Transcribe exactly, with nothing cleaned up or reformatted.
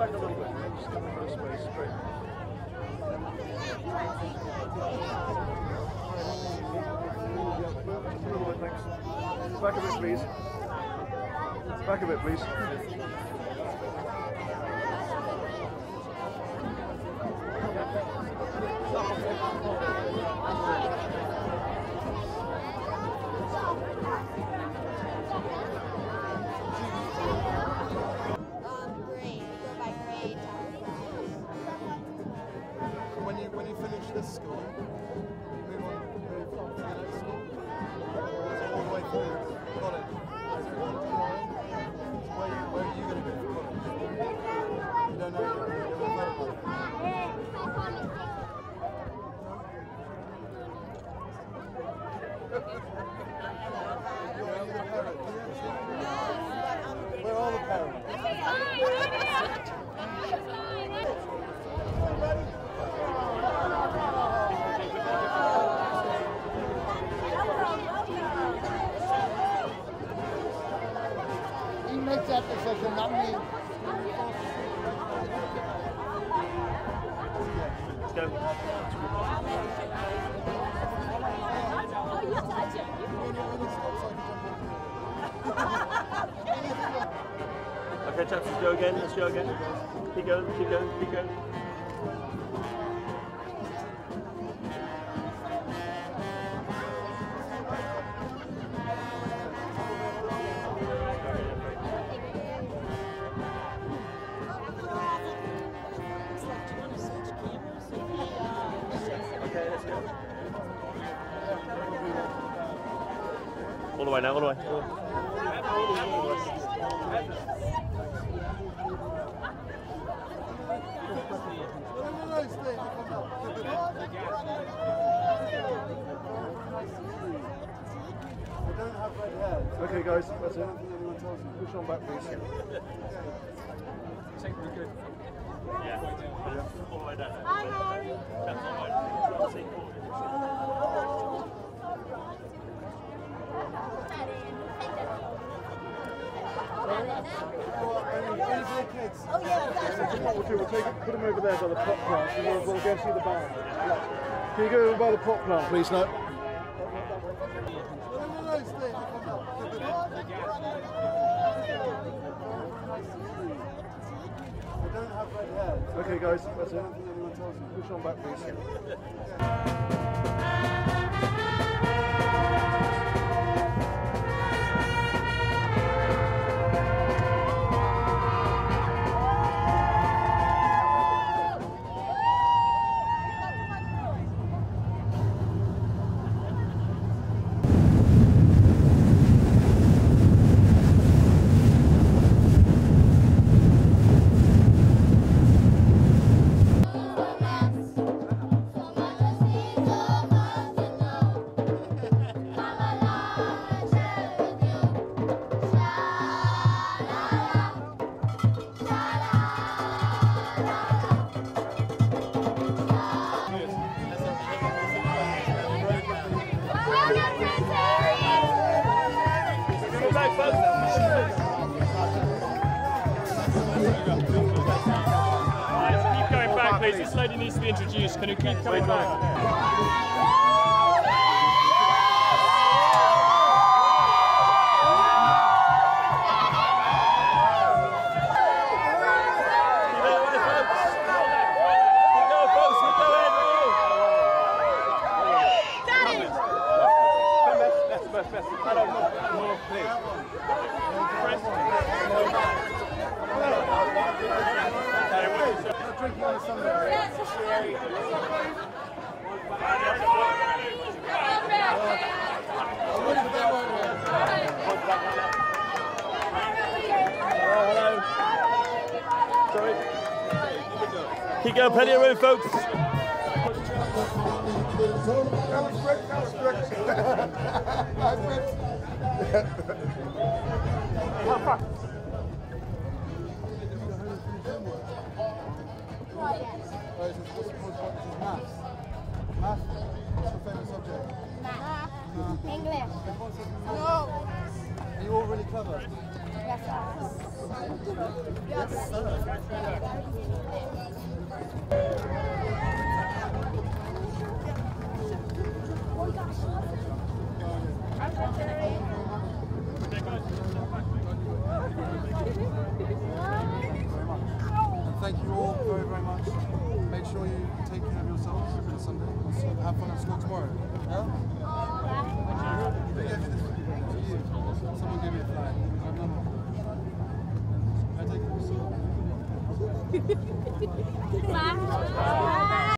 back a little bit. Just give them a bit of space. Great. A little bit, thanks. Back a bit, please. Back a bit, please. When you when you finish this school, move on move on to the next school. So all the way through college. Where you where are you going to go for college? You don't know yet. You haven't thought about it. Where are the parents? Where are the parents? He makes that decision, not me. Let's go. Okay, chaps, let's go again. Let's go again. Keep going, keep going, keep going. Okay, let's go. All the way now, all the way. Okay guys, that's it. Push on back please. Take me good. Yeah. All the way down. Hi guys. That's all right. Oh yeah, that's right. What we'll do, we'll take it, put them over there by the pot plant and we'll, we'll go see the band. Can you go over by the pot plant please, no? Okay guys, that's it. Push on back please. Keep going back, please. This lady needs to be introduced. Can you keep coming back? Keep going, plenty of room, folks. English. No! Are you all really clever? Yes, sir. And thank you all very, very much. Make sure you take care of yourselves on Sunday. Also, have fun at school tomorrow. Yeah? Who gave me this? To you. Someone gave me a flag. I have none. Can I take it?